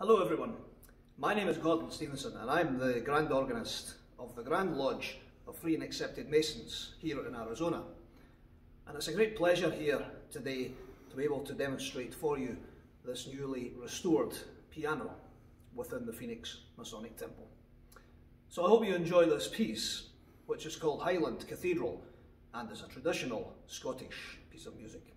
Hello everyone, my name is Stevenson and I'm the Grand Organist of the Grand Lodge of Free and Accepted Masons here in Arizona. And it's a great pleasure here today to be able to demonstrate for you this newly restored piano within the Phoenix Masonic Temple. So I hope you enjoy this piece, which is called Highland Cathedral and is a traditional Scottish piece of music.